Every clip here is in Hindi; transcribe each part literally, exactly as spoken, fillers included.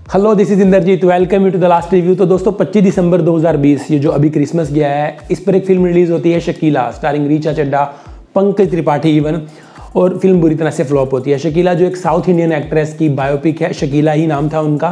Hello this is Indrajit, welcome you to the last review. तो दोस्तों पच्चीस दिसंबर दो हज़ार बीस, ये जो अभी क्रिसमस गया है, इस पर एक फिल्म रिलीज होती है शकीला, स्टारिंग रीचा चड्ढा, पंकज त्रिपाठी इवन, और फिल्म बुरी तरह से फ्लॉप होती है। शकीला जो एक साउथ इंडियन एक्ट्रेस की बायोपिक है, शकीला ही नाम था उनका,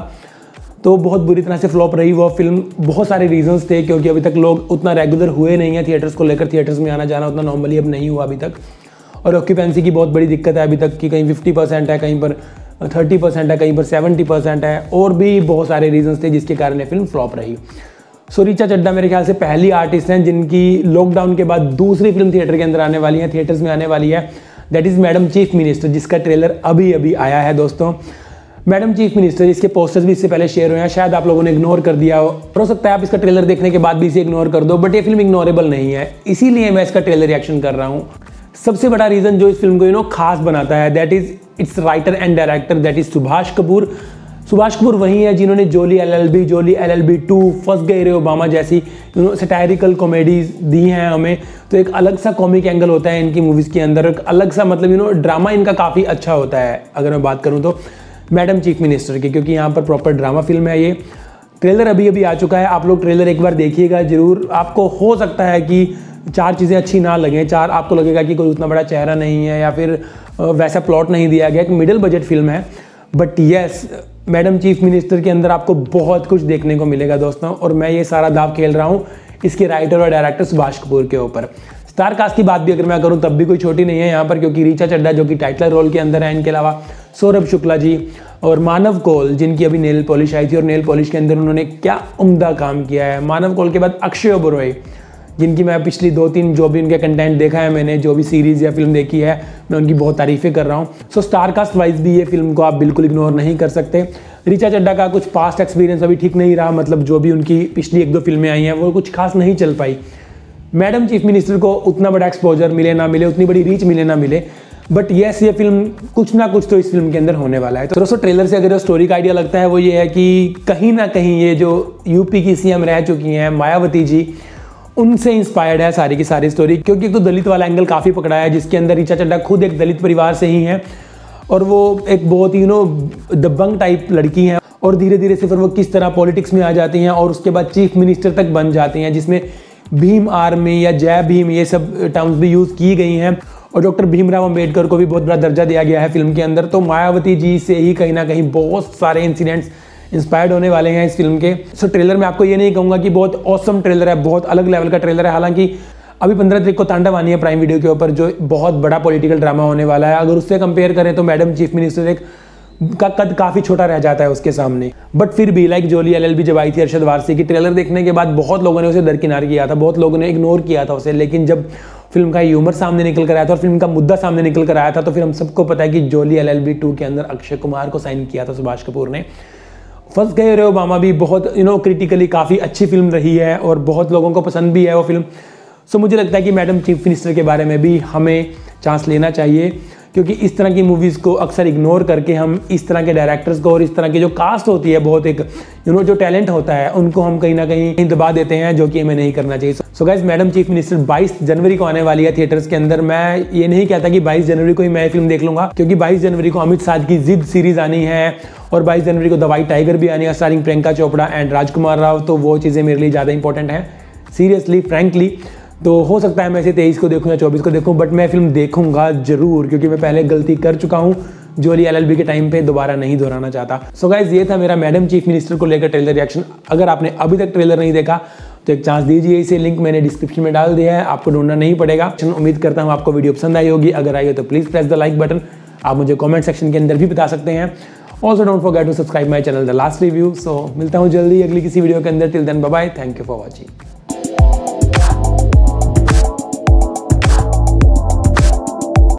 तो बहुत बुरी तरह से फ्लॉप रही वो फिल्म। बहुत सारे रीजंस थे, क्योंकि अभी तक लोग उतना रेगुलर हुए नहीं हैं थिएटर्स को लेकर, थिएटर्स में आना जाना उतना नॉर्मली अब नहीं हुआ अभी तक, और ऑक्यूपेंसी की बहुत बड़ी दिक्कत है अभी तक की, कहीं फिफ्टी परसेंट है, कहीं पर थर्टी परसेंट है, कहीं पर सेवेंटी परसेंट है, और भी बहुत सारे रीजंस थे जिसके कारण ये फिल्म फ्लॉप रही। सो रीचा चड्ढा मेरे ख्याल से पहली आर्टिस्ट हैं जिनकी लॉकडाउन के बाद दूसरी फिल्म थिएटर के अंदर आने वाली है, थिएटर्स में आने वाली है, that is madam chief minister, जिसका ट्रेलर अभी अभी आया है दोस्तों। मैडम चीफ मिनिस्टर, इसके पोस्टर्स भी इससे पहले शेयर हुए हैं, शायद आप लोगों ने इग्नोर कर दिया हो, हो सकता है आप इसका ट्रेलर देखने के बाद भी इसे इग्नोर कर दो, बट ये फिल्म इग्नोरेबल नहीं है, इसीलिए मैं इसका ट्रेलर रिएक्शन कर रहा हूँ। सबसे बड़ा रीज़न जो इस फिल्म को यू नो खास बनाता है, that is its writer and director, that is Subhash Kapoor. Subhash Kapoor वही है जिन्होंने Jolly LLB, Jolly LLB two, Phas Gaye Re Obama जैसी यू नो सटायरिकल कॉमेडीज दी हैं हमें। तो एक अलग सा कॉमिक एंगल होता है इनकी मूवीज़ के अंदर, एक अलग सा मतलब यू नो ड्रामा इनका काफ़ी अच्छा होता है। अगर मैं बात करूँ तो मैडम चीफ मिनिस्टर की, क्योंकि यहाँ पर प्रॉपर ड्रामा फिल्म है ये। ट्रेलर अभी अभी आ चुका है, आप लोग ट्रेलर एक बार देखिएगा ज़रूर। आपको हो सकता है कि चार चीज़ें अच्छी ना लगें, चार आपको लगेगा कि कोई उतना बड़ा चेहरा नहीं है या फिर वैसा प्लॉट नहीं दिया गया, एक मिडिल बजट फिल्म है, but yes madam chief minister के अंदर आपको बहुत कुछ देखने को मिलेगा दोस्तों, और मैं ये सारा दाव खेल रहा हूँ इसके राइटर और डायरेक्टर सुभाष कपूर के ऊपर। स्टार कास्ट की बात भी अगर मैं करूँ तब भी कोई छोटी नहीं है यहाँ पर, क्योंकि रीचा चड्ढा जो कि टाइटल रोल के अंदर है, इनके अलावा सौरभ शुक्ला जी और मानव कौल, जिनकी अभी नेल पॉलिश आई थी, और नेल पॉलिश के अंदर उन्होंने क्या उम्दा काम किया है। मानव कौल के बाद अक्षय ओबरॉय, जिनकी मैं पिछली दो तीन जो भी उनके कंटेंट देखा है मैंने, जो भी सीरीज़ या फिल्म देखी है, मैं उनकी बहुत तारीफ़ें कर रहा हूँ। सो स्टार कास्ट वाइज भी ये फिल्म को आप बिल्कुल इग्नोर नहीं कर सकते। रीचा चड्ढा का कुछ पास्ट एक्सपीरियंस अभी ठीक नहीं रहा, मतलब जो भी उनकी पिछली एक दो फिल्में आई हैं वो कुछ खास नहीं चल पाई। मैडम चीफ मिनिस्टर को उतना बड़ा एक्सपोजर मिले ना मिले, उतनी बड़ी रीच मिले ना मिले, बट येस ये फिल्म कुछ ना कुछ तो इस फिल्म के अंदर होने वाला है। तो दोस्तों ट्रेलर से अगर स्टोरी का आइडिया लगता है वो ये है कि कहीं ना कहीं ये जो यूपी की सीएम रह चुकी हैं मायावती जी, उनसे इंस्पायर्ड है सारी की सारी स्टोरी, क्योंकि एक तो दलित वाला एंगल काफ़ी पकड़ा है, जिसके अंदर रीचा चड्ढा खुद एक दलित परिवार से ही हैं, और वो एक बहुत यू नो दबंग टाइप लड़की हैं, और धीरे धीरे से फिर वो किस तरह पॉलिटिक्स में आ जाती हैं और उसके बाद चीफ मिनिस्टर तक बन जाती हैं, जिसमें भीम आर्मी या जय भीम ये सब टर्म्स भी यूज़ की गई हैं, और डॉक्टर भीमराव अंबेडकर को भी बहुत बड़ा दर्जा दिया गया है फिल्म के अंदर। तो मायावती जी से ही कहीं ना कहीं बहुत सारे इंसिडेंट्स इंस्पायर्ड होने वाले हैं इस फिल्म के। सो ट्रेलर में आपको ये नहीं कहूँगा कि बहुत ऑसम ट्रेलर है, बहुत अलग लेवल का ट्रेलर है, हालांकि अभी पंद्रह तारीख को तांडव आनी है प्राइम वीडियो के ऊपर, जो बहुत बड़ा पॉलिटिकल ड्रामा होने वाला है। अगर उससे कंपेयर करें तो मैडम चीफ मिनिस्टर एक का कद काफ़ी छोटा रह जाता है उसके सामने, बट फिर भी लाइक जोली एलएलबी जब आई थी अरशद वारसी की, ट्रेलर देखने के बाद बहुत लोगों ने उसे दरकिनार किया था, बहुत लोगों ने इग्नोर किया था उसे, लेकिन जब फिल्म का ह्यूमर सामने निकल कर आया था और फिल्म का मुद्दा सामने निकल कर आया था, तो फिर हम सबको पता है कि जोली एलएलबी टू के अंदर अक्षय कुमार को साइन किया था सुभाष कपूर ने। फंस गए रे ओबामा भी बहुत यू नो क्रिटिकली काफ़ी अच्छी फिल्म रही है, और बहुत लोगों को पसंद भी है वो फिल्म। सो मुझे लगता है कि मैडम चीफ मिनिस्टर के बारे में भी हमें चांस लेना चाहिए, क्योंकि इस तरह की मूवीज़ को अक्सर इग्नोर करके हम इस तरह के डायरेक्टर्स को और इस तरह की जो कास्ट होती है, बहुत एक यू नो जो टैलेंट होता है, उनको हम कहीं ना कहीं दबा देते हैं, जो कि हमें नहीं करना चाहिए। So guys madam chief minister बाईस जनवरी को आने वाली है थिएटर्स के अंदर। मैं ये नहीं कहता कि बाईस जनवरी को ही मैं फिल्म देख लूँगा, क्योंकि बाईस जनवरी को अमित शाह की जिद सीरीज आनी है, और बाईस जनवरी को द वाइट टाइगर भी आनी है, स्टारिंग प्रियंका चोपड़ा एंड राजकुमार राव। तो वो चीज़ें मेरे लिए ज़्यादा इंपॉर्टेंट हैं सीरियसली फ्रैंकली। तो हो सकता है मैं इसे तेईस को देखूँ या चौबीस को देखूँ, बट मैं फिल्म देखूंगा जरूर, क्योंकि मैं पहले गलती कर चुका हूँ जोली एलएलबी के टाइम पे, दोबारा नहीं दोहराना चाहता। सो गाइज ये था मेरा मैडम चीफ मिनिस्टर को लेकर ट्रेलर रिएक्शन। अगर आपने अभी तक ट्रेलर नहीं देखा तो एक चांस दीजिए, इसे लिंक मैंने डिस्क्रिप्शन में डाल दिया है, आपको ढूंढना नहीं पड़ेगा। उम्मीद करता हूँ आपको वीडियो पसंद आई होगी, अगर आई हो तो please press the like button. आप मुझे कॉमेंट सेक्शन के अंदर भी बता सकते हैं। Also don't forget to subscribe my channel the last review. So मिलता हूँ जल्दी अगली किसी वीडियो के अंदर। Till then bye bye, thank you for watching.